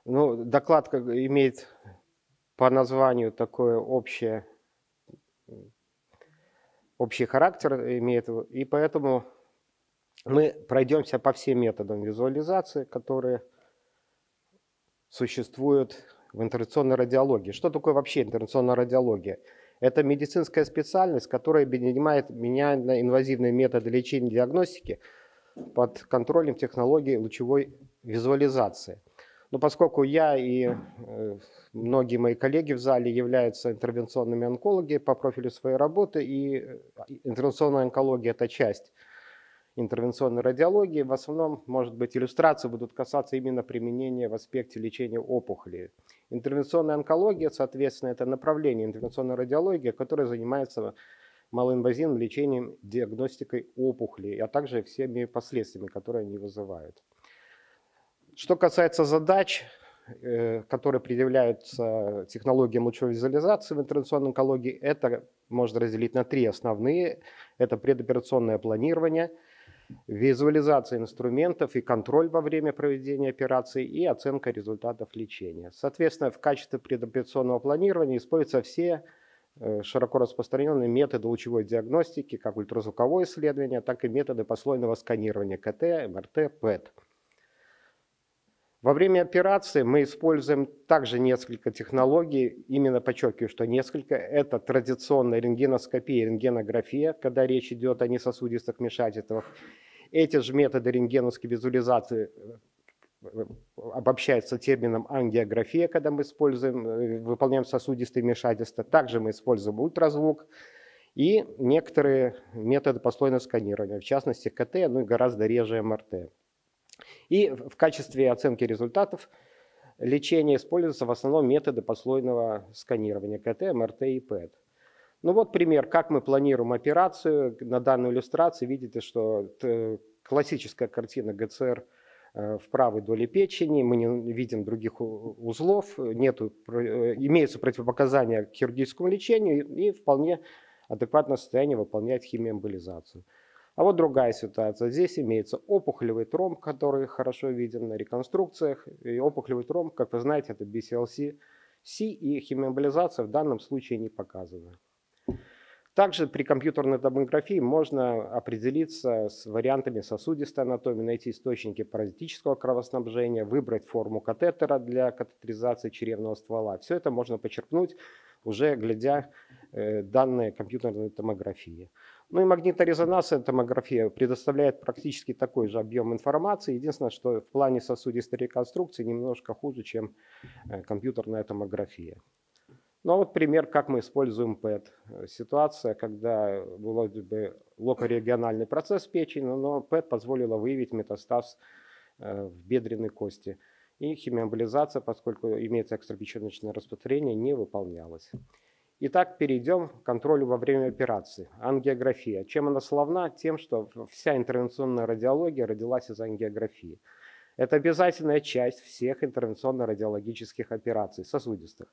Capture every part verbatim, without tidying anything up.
Ну, доклад как бы имеет по названию такое общее, м, общий характер имеет, его, и поэтому мы пройдемся по всем методам визуализации, которые существуют в интервенционной радиологии. Что такое вообще интервенционная радиология? Это медицинская специальность, которая объединяет минимально-инвазивные методы лечения и диагностики под контролем технологий лучевой визуализации. Но поскольку я и э, многие мои коллеги в зале являются интервенционными онкологами по профилю своей работы, и э, интервенционная онкология – это часть интервенционной радиологии, в основном, может быть, иллюстрации будут касаться именно применения в аспекте лечения опухолей. Интервенционная онкология, соответственно, это направление интервенционной радиологии, которое занимается малоинвазивным лечением, диагностикой опухолей, а также всеми последствиями, которые они вызывают. Что касается задач, э, которые предъявляются технологиям лучевой визуализации в интервенционной онкологии, это можно разделить на три основные. Это предоперационное планирование, визуализация инструментов и контроль во время проведения операции и оценка результатов лечения. Соответственно, в качестве предоперационного планирования используются все широко распространенные методы лучевой диагностики, как ультразвуковое исследование, так и методы послойного сканирования КТ, МРТ, ПЭТ. Во время операции мы используем также несколько технологий, именно подчеркиваю, что несколько. Это традиционная рентгеноскопия и рентгенография, когда речь идет о несосудистых вмешательствах. Эти же методы рентгеновской визуализации обобщаются термином ангиография, когда мы используем, выполняем сосудистые вмешательства. Также мы используем ультразвук и некоторые методы послойного сканирования, в частности КТ, ну и гораздо реже МРТ. И в качестве оценки результатов лечения используются в основном методы послойного сканирования КТ, МРТ и ПЭТ. Ну вот пример, как мы планируем операцию. На данной иллюстрации видите, что классическая картина ГЦР в правой доле печени, мы не видим других узлов, нету, имеются противопоказания к хирургическому лечению и вполне адекватное состояние выполняет химиоэмболизацию. А вот другая ситуация. Здесь имеется опухолевый тромб, который хорошо виден на реконструкциях. И опухолевый тромб, как вы знаете, это би си эл си, и химиоэмболизация в данном случае не показана. Также при компьютерной томографии можно определиться с вариантами сосудистой анатомии, найти источники паразитического кровоснабжения, выбрать форму катетера для катетеризации чревного ствола. Все это можно почерпнуть, уже глядя э, данные компьютерной томографии. Ну и магниторезонансная томография предоставляет практически такой же объем информации. Единственное, что в плане сосудистой реконструкции немножко хуже, чем э, компьютерная томография. Ну а вот пример, как мы используем ПЭТ. Ситуация, когда вроде бы локорегиональный процесс печени, но ПЭТ позволила выявить метастаз в бедренной кости. И химиоэмболизация, поскольку имеется экстрапеченочное распространение, не выполнялась. Итак, перейдем к контролю во время операции. Ангиография. Чем она славна? Тем, что вся интервенционная радиология родилась из ангиографии. Это обязательная часть всех интервенционно-радиологических операций, сосудистых.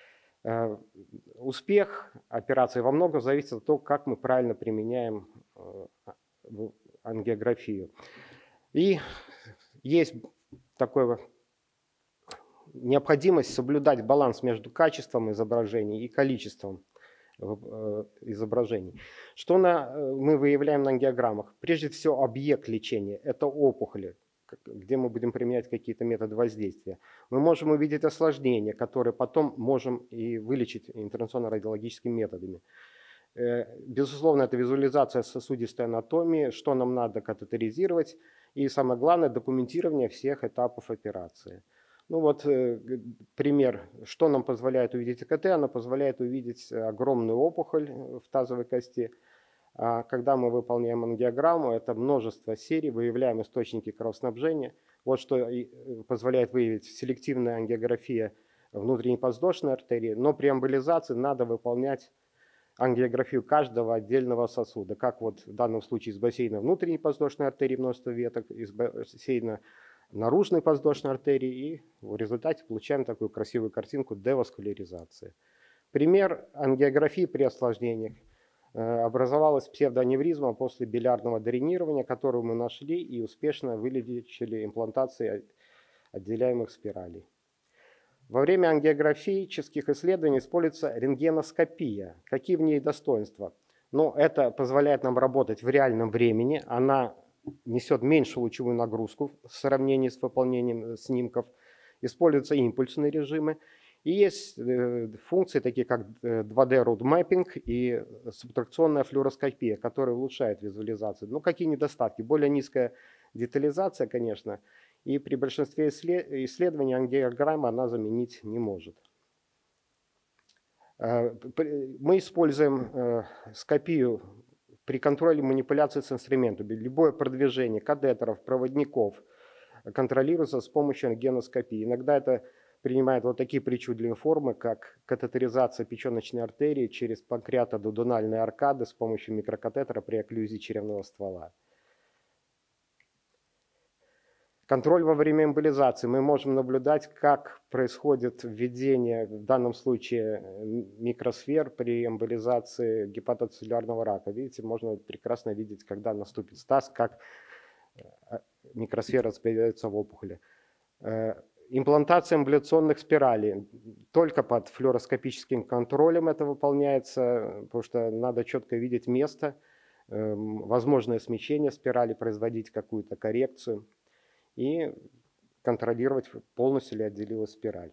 Успех операции во многом зависит от того, как мы правильно применяем ангиографию. И есть такая необходимость соблюдать баланс между качеством изображений и количеством изображений. Что на, мы выявляем на ангиограммах? Прежде всего, объект лечения – это опухоли, где мы будем применять какие-то методы воздействия. Мы можем увидеть осложнения, которые потом можем и вылечить интервенционно-радиологическими методами. Безусловно, это визуализация сосудистой анатомии, что нам надо катетеризировать, и самое главное, документирование всех этапов операции. Ну вот пример, что нам позволяет увидеть ЭКТ, она позволяет увидеть огромную опухоль в тазовой кости. А когда мы выполняем ангиограмму, это множество серий, выявляем источники кровоснабжения. Вот что позволяет выявить селективная ангиография внутренней подвздошной артерии, но при эмболизации надо выполнять ангиографию каждого отдельного сосуда, как вот в данном случае из бассейна внутренней подвздошной артерии множество веток, из бассейна наружной подвздошной артерии, и в результате получаем такую красивую картинку деваскуляризации. Пример ангиографии при осложнениях. Образовалась псевдоаневризма после билярного дренирования, которую мы нашли и успешно вылечили имплантацией отделяемых спиралей. Во время ангиографических исследований используется рентгеноскопия. Какие в ней достоинства? Ну, это позволяет нам работать в реальном времени. Она несет меньшую лучевую нагрузку в сравнении с выполнением снимков. Используются импульсные режимы. И есть функции, такие как два дэ road mapping и субтракционная флюороскопия, которые улучшают визуализацию. Ну, какие недостатки? Более низкая детализация, конечно. И при большинстве исследований ангиограмма она заменить не может. Мы используем скопию при контроле манипуляции с инструментами. Любое продвижение катетеров, проводников контролируется с помощью рентгеноскопии. Иногда это принимает вот такие причудливые формы, как катетеризация печеночной артерии через панкреатодудональные аркады с помощью микрокатетера при окклюзии черевного ствола. Контроль во время эмболизации. Мы можем наблюдать, как происходит введение, в данном случае, микросфер при эмболизации гепатоцеллюлярного рака. Видите, можно прекрасно видеть, когда наступит стаз, как микросфера распределяется в опухоли. Имплантация эмболяционных спиралей. Только под флюороскопическим контролем это выполняется, потому что надо четко видеть место, возможное смещение спирали, производить какую-то коррекцию и контролировать, полностью ли отделилась спираль.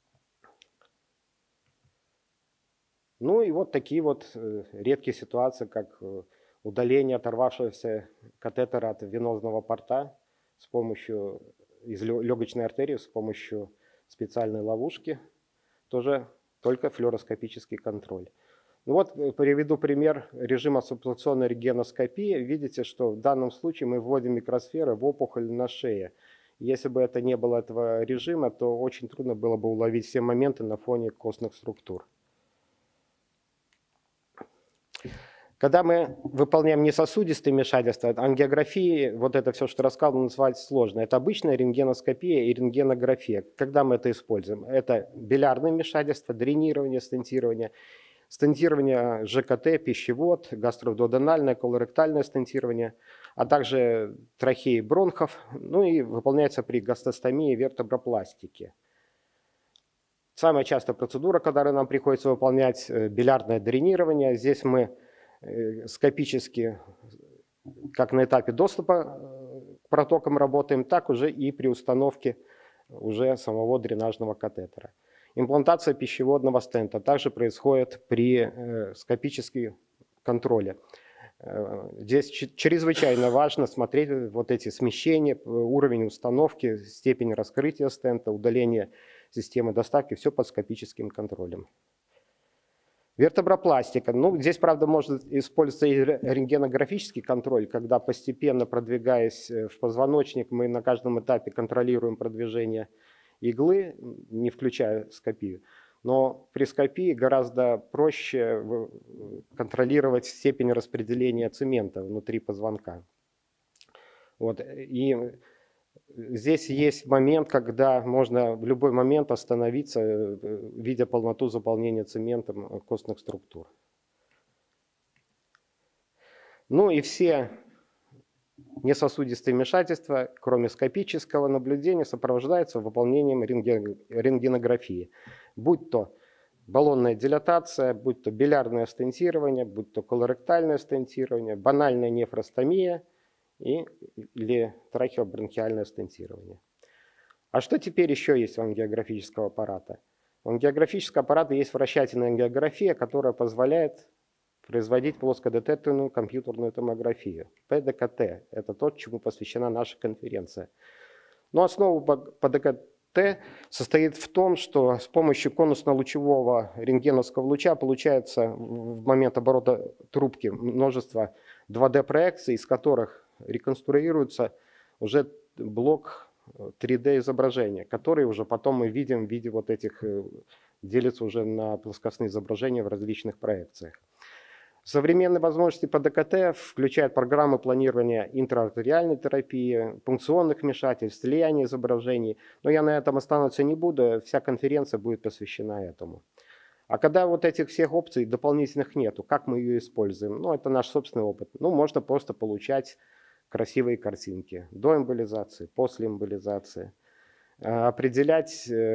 Ну и вот такие вот редкие ситуации, как удаление оторвавшегося катетера от венозного порта с помощью из легочной артерии, с помощью специальной ловушки, тоже только флюороскопический контроль. Ну вот приведу пример режима субтракционной рентгеноскопии. Видите, что в данном случае мы вводим микросферы в опухоль на шее. Если бы это не было этого режима, то очень трудно было бы уловить все моменты на фоне костных структур. Когда мы выполняем несосудистые вмешательства, ангиографии, вот это все, что рассказал, называть сложно. Это обычная рентгеноскопия и рентгенография. Когда мы это используем? Это билярные вмешательства, дренирование, стентирование. Стентирование ЖКТ, пищевод, гастродуоденальное, колоректальное стентирование, а также трахеи бронхов, ну и выполняется при гастростомии и вертебропластике. Самая частая процедура, которую нам приходится выполнять, билярдное дренирование. Здесь мы скопически, как на этапе доступа к протокам работаем, так уже и при установке уже самого дренажного катетера. Имплантация пищеводного стента также происходит при э, скопическом контроле. Э, здесь чрезвычайно важно смотреть вот эти смещения, уровень установки, степень раскрытия стента, удаление системы доставки, все под скопическим контролем. Вертебропластика. Ну, здесь, правда, может использоваться и рентгенографический контроль, когда постепенно продвигаясь в позвоночник, мы на каждом этапе контролируем продвижение иглы, не включая скопию. Но при скопии гораздо проще контролировать степень распределения цемента внутри позвонка. Вот. И здесь есть момент, когда можно в любой момент остановиться, видя полноту заполнения цементом костных структур. Ну и все несосудистые вмешательства, кроме скопического наблюдения, сопровождаются выполнением рентген, рентгенографии. Будь то баллонная дилатация, будь то билярное стентирование, будь то колоректальное стентирование, банальная нефростомия и, или трахеобронхиальное стентирование. А что теперь еще есть у ангиографического аппарата? У ангиографического аппарата есть вращательная ангиография, которая позволяет производить плоскодетекторную компьютерную томографию. пэ дэ ка тэ – это то, чему посвящена наша конференция. Но основа пэ дэ ка тэ состоит в том, что с помощью конусно-лучевого рентгеновского луча получается в момент оборота трубки множество два дэ проекций, из которых реконструируется уже блок три дэ изображения, который уже потом мы видим в виде вот этих, делится уже на плоскостные изображения в различных проекциях. Современные возможности пэ дэ ка тэ включают программы планирования интраартериальной терапии, пункционных вмешательств, слияния изображений. Но я на этом остановиться не буду, вся конференция будет посвящена этому. А когда вот этих всех опций дополнительных нету, как мы ее используем? Ну, это наш собственный опыт. Ну, можно просто получать красивые картинки до эмболизации, после эмболизации. определять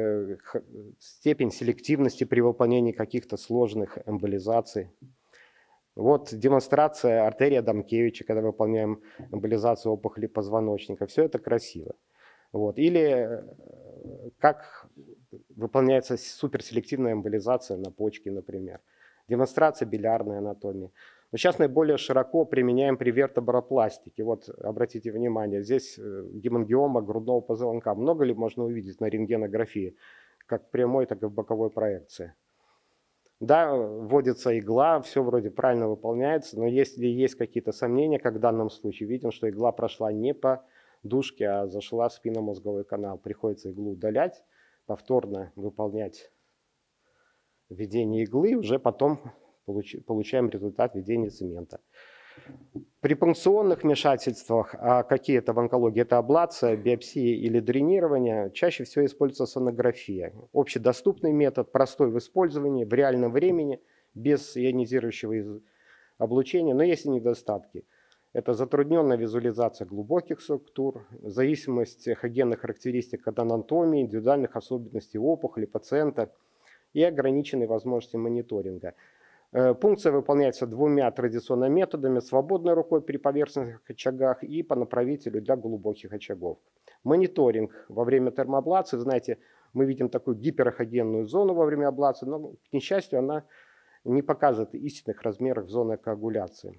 степень селективности при выполнении каких-то сложных эмболизаций. Вот демонстрация артерии Адамкевича, когда выполняем эмболизацию опухоли позвоночника. Все это красиво. Вот. Или как выполняется суперселективная эмболизация на почке, например. Демонстрация билярной анатомии. Но сейчас наиболее широко применяем при вертобаропластике. Вот обратите внимание, здесь гемангиома грудного позвонка. Много ли можно увидеть на рентгенографии, как прямой, так и в боковой проекции? Да, вводится игла, все вроде правильно выполняется, но если есть какие-то сомнения, как в данном случае, видим, что игла прошла не по дужке, а зашла в спинномозговой канал. Приходится иглу удалять, повторно выполнять введение иглы, уже потом получаем результат введения цемента. При пункционных вмешательствах, а какие это в онкологии, это аблация, биопсия или дренирование, чаще всего используется сонография. Общедоступный метод, простой в использовании, в реальном времени, без ионизирующего облучения, но есть и недостатки. Это затрудненная визуализация глубоких структур, зависимость эхогенных характеристик от анатомии, индивидуальных особенностей опухоли пациента и ограниченные возможности мониторинга. Пункция выполняется двумя традиционными методами: свободной рукой при поверхностных очагах и по направителю для глубоких очагов. Мониторинг во время термоаблации, знаете, мы видим такую гиперэхогенную зону во время аблации, но, к несчастью, она не показывает истинных размеров зоны коагуляции.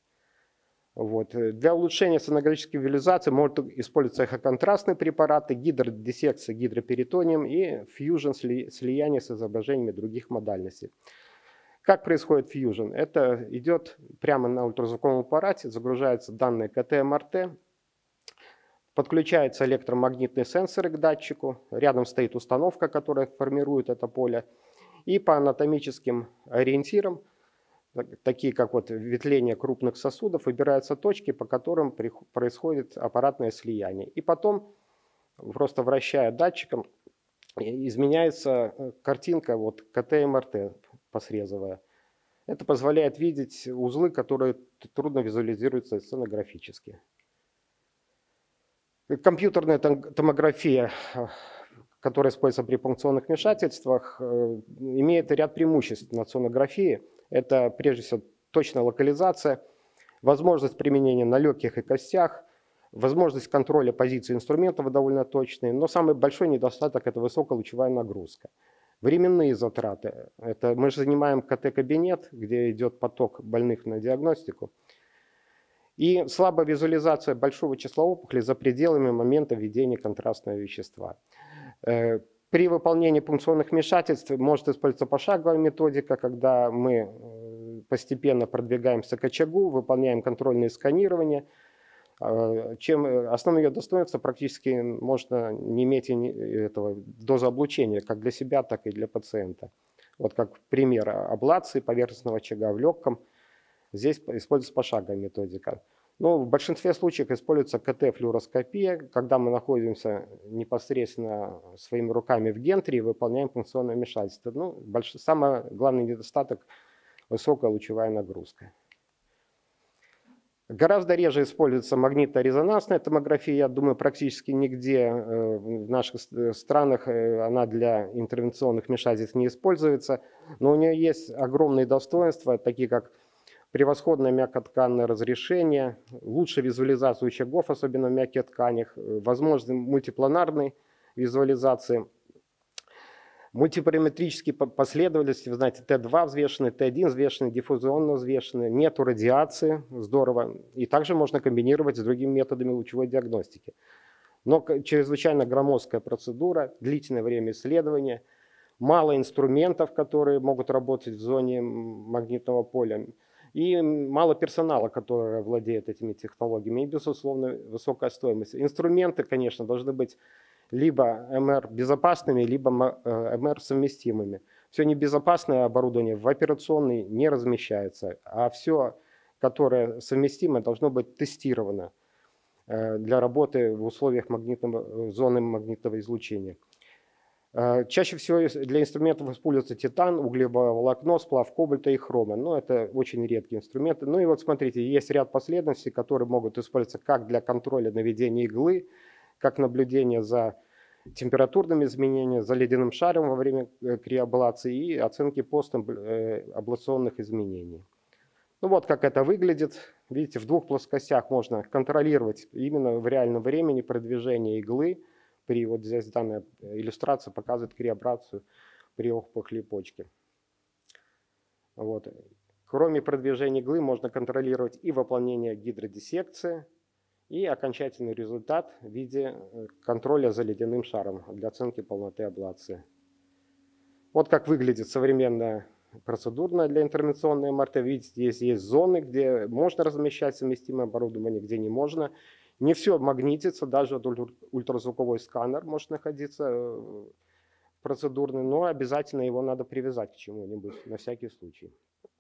Вот. Для улучшения сонографической визуализации могут использоваться эхоконтрастные препараты, гидродиссекция гидроперитонием и фьюжн слияние с изображениями других модальностей. Как происходит фьюжн? Это идет прямо на ультразвуковом аппарате, загружаются данные КТ-эм эр тэ, подключаются электромагнитные сенсоры к датчику, рядом стоит установка, которая формирует это поле, и по анатомическим ориентирам, такие как вот ветвление крупных сосудов, выбираются точки, по которым происходит аппаратное слияние. И потом, просто вращая датчиком, изменяется картинка вот КТ-эм эр тэ посрезовая. Это позволяет видеть узлы, которые трудно визуализируются сценографически. Компьютерная томография, которая используется при пункционных вмешательствах, имеет ряд преимуществ над сонографией. Это прежде всего точная локализация, возможность применения на легких и костях, возможность контроля позиции инструментов довольно точные, но самый большой недостаток – это высокая лучевая нагрузка. Временные затраты. Это мы же занимаем КТ-кабинет, где идет поток больных на диагностику. И слабая визуализация большого числа опухолей за пределами момента введения контрастного вещества. При выполнении пункционных вмешательств может использоваться пошаговая методика, когда мы постепенно продвигаемся к очагу, выполняем контрольные сканирования. Чем основное ее достоинство, практически можно не иметь этого дозы облучения как для себя, так и для пациента. Вот как пример аблации поверхностного очага в легком. Здесь используется пошаговая методика. Но в большинстве случаев используется КТ-флюороскопия, когда мы находимся непосредственно своими руками в гентре и выполняем пункционное вмешательство. Ну, больш... Самый главный недостаток – высокая лучевая нагрузка. Гораздо реже используется магнитно-резонансная томография. Я думаю, практически нигде в наших странах она для интервенционных вмешательств не используется. Но у нее есть огромные достоинства, такие как превосходное мягкотканное разрешение, лучшая визуализация очагов, особенно в мягких тканях, возможность мультипланарной визуализации. Мультипараметрические последовательности, вы знаете, Т два взвешенный, Т один взвешенный, диффузионно взвешенный, нету радиации, здорово. И также можно комбинировать с другими методами лучевой диагностики. Но чрезвычайно громоздкая процедура, длительное время исследования, мало инструментов, которые могут работать в зоне магнитного поля, и мало персонала, который владеет этими технологиями, и, безусловно, высокая стоимость. Инструменты, конечно, должны быть либо эм эр безопасными, либо эм эр совместимыми. Все небезопасное оборудование в операционной не размещается, а все, которое совместимо, должно быть тестировано для работы в условиях магнитного, зоны магнитного излучения. Чаще всего для инструментов используется титан, углевое волокно, сплав кобальта и хрома. Но это очень редкие инструменты. Ну и вот смотрите, есть ряд последовательностей, которые могут использоваться как для контроля наведения иглы, как наблюдение за температурными изменениями, за ледяным шаром во время криоаблации и оценки постабляционных изменений. Ну вот как это выглядит. Видите, в двух плоскостях можно контролировать именно в реальном времени продвижение иглы. При, вот здесь данная иллюстрация показывает криоабрацию при опухоли почки. Вот. Кроме продвижения иглы можно контролировать и выполнение гидродиссекции, и окончательный результат в виде контроля за ледяным шаром для оценки полноты аблации. Вот как выглядит современная процедурная для интервенционной эм эр тэ. Видите, здесь есть зоны, где можно размещать совместимое оборудование, где не можно. Не все магнитится, даже ультразвуковой сканер может находиться процедурный, но обязательно его надо привязать к чему-нибудь на всякий случай.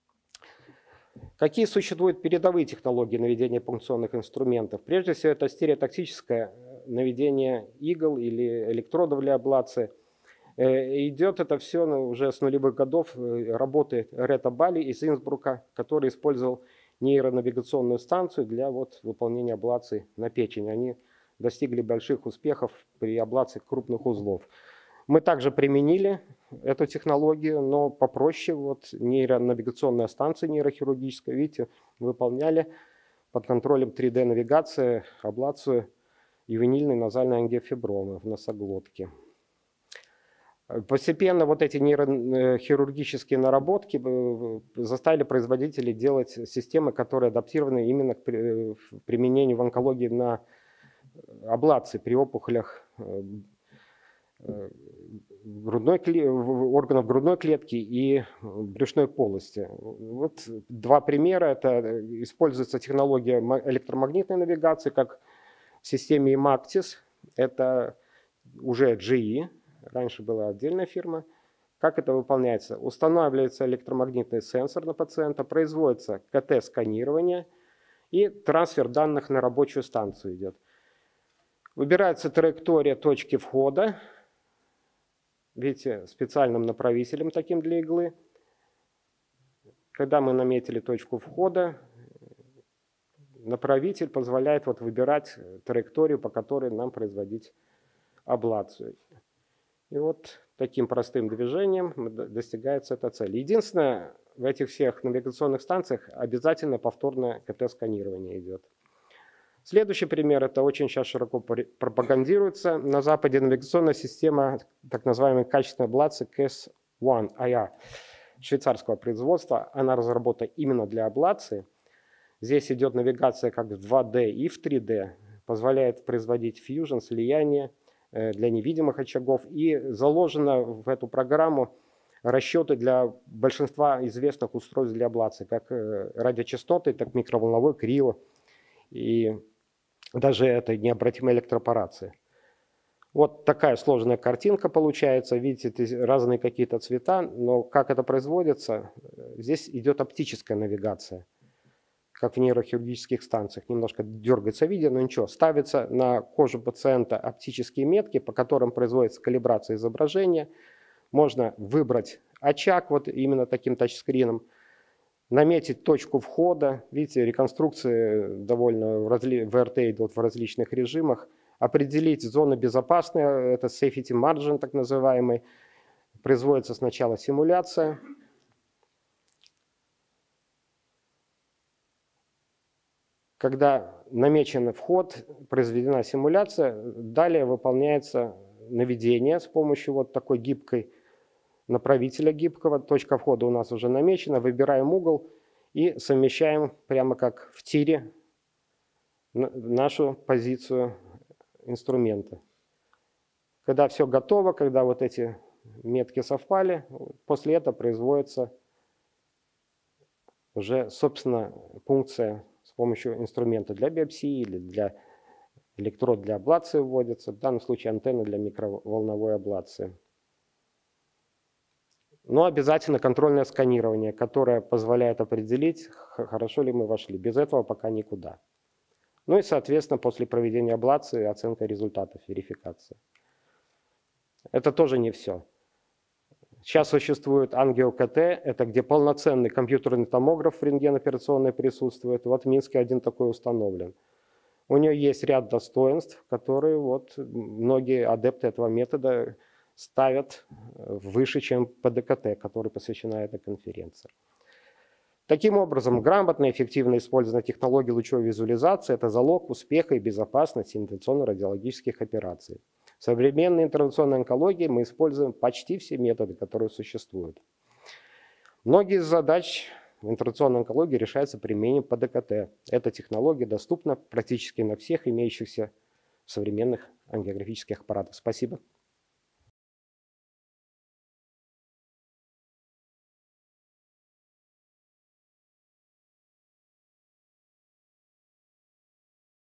Какие существуют передовые технологии наведения пункционных инструментов? Прежде всего, это стереотактическое наведение игл или электродов для аблации. Идет это все уже с нулевых годов работы Ретта Балли из Инсбрука, который использовал нейронавигационную станцию для вот выполнения аблаций на печени. Они достигли больших успехов при аблации крупных узлов. Мы также применили эту технологию, но попроще. Вот нейронавигационная станция нейрохирургическая, видите, выполняли под контролем три дэ навигации аблацию ювенильной назальной ангиофибромы в носоглотке. Постепенно вот эти нейрохирургические наработки заставили производителей делать системы, которые адаптированы именно к применению в онкологии на аблации при опухолях грудной, органов грудной клетки и брюшной полости. Вот два примера. Это используется технология электромагнитной навигации, как в системе Imactis. Это уже джи и. Раньше была отдельная фирма. Как это выполняется? Устанавливается электромагнитный сенсор на пациента, производится ка тэ-сканирование и трансфер данных на рабочую станцию идет. Выбирается траектория точки входа. Видите, специальным направителем таким для иглы. Когда мы наметили точку входа, направитель позволяет вот выбирать траекторию, по которой нам производить аблацию. И вот таким простым движением достигается эта цель. Единственное, в этих всех навигационных станциях обязательно повторное ка тэ-сканирование идет. Следующий пример, это очень сейчас широко пропагандируется. На Западе навигационная система так называемой качественной аблации кей эс один ай ар швейцарского производства. Она разработана именно для аблации. Здесь идет навигация как в два дэ и в три дэ. Позволяет производить фьюжн, слияние для невидимых очагов. И заложено в эту программу расчеты для большинства известных устройств для аблации, как радиочастоты, так и микроволновой крио. И даже это необратимая электропорация. Вот такая сложная картинка получается. Видите, разные какие-то цвета, но как это производится? Здесь идет оптическая навигация, как в нейрохирургических станциях. Немножко дергается видео, но ничего. Ставятся на кожу пациента оптические метки, по которым производится калибрация изображения. Можно выбрать очаг вот именно таким тачскрином, наметить точку входа. Видите, реконструкции довольно в, разли... в эр тэ идут в различных режимах. Определить зоны безопасные, это safety margin так называемый. Производится сначала симуляция. Когда намечен вход, произведена симуляция, далее выполняется наведение с помощью вот такой гибкой направителя гибкого. Точка входа у нас уже намечена. Выбираем угол и совмещаем прямо как в тире нашу позицию инструмента. Когда все готово, когда вот эти метки совпали, после этого производится уже, собственно, пункция с помощью инструмента для биопсии или для электрод для аблации вводится. В данном случае антенна для микроволновой аблации. Но обязательно контрольное сканирование, которое позволяет определить, хорошо ли мы вошли. Без этого пока никуда. Ну и, соответственно, после проведения аблации оценка результатов, верификация. Это тоже не все. Сейчас существует ангио-ка тэ, это где полноценный компьютерный томограф в рентгеноперационной присутствует. Вот в Минске один такой установлен. У нее есть ряд достоинств, которые вот многие адепты этого метода ставят выше, чем P D K T, который посвящена эта конференция. Таким образом, грамотное и эффективное использование технологий лучевой визуализации – это залог успеха и безопасности интервенционно-радиологических операций. В современной интервенционной онкологии мы используем почти все методы, которые существуют. Многие из задач в интервенционной онкологии решаются применением P D K T. Эта технология доступна практически на всех имеющихся современных ангиографических аппаратах. Спасибо.